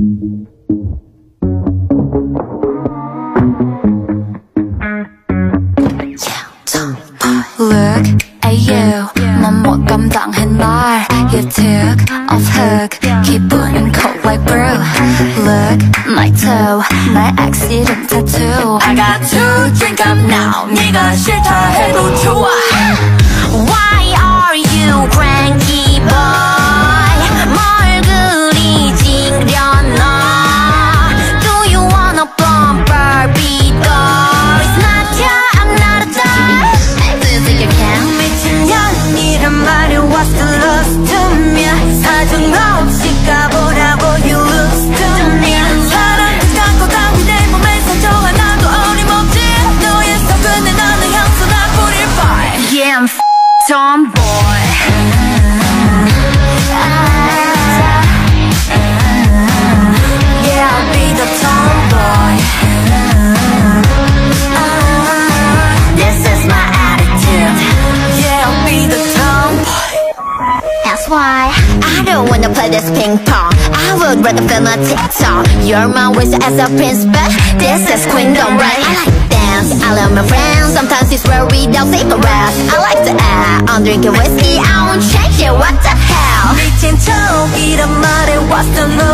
Look at you, 넌 못 감당해 날. You took off hook, 기분은 cold like brew. Look, my toe, 나의 accident tattoo. I got to drink up now, 네가 싫다 해도 좋아. Why are you cranky boy? 뭘 그리 징그려나? Do you wanna bump Barbie doll? It's not ya, I'm not a doll. Do you think you can? 미친년이란 말이 what's the loss to me? 사정 없이 가보라고 you lose to me. 사랑을 갖고 다니 내 몸에 상처 하나도 어림없지. 너의 속근에 나는 향수나 뿌릴 fire. Yeah, I'm Tomboy. Yeah, I'll be the tomboy. This is my attitude. Yeah, I'll be the tomboy. That's why I don't wanna play this ping pong. I would rather film a TikTok. You're my wish as a prince, but this is queendom, right? I like dance, I love my friends. Sometimes it's where we don't cigarettes. I like to act, I'm drinking whiskey. I won't change it, what the hell? 미친 척이란 말에 what's the no?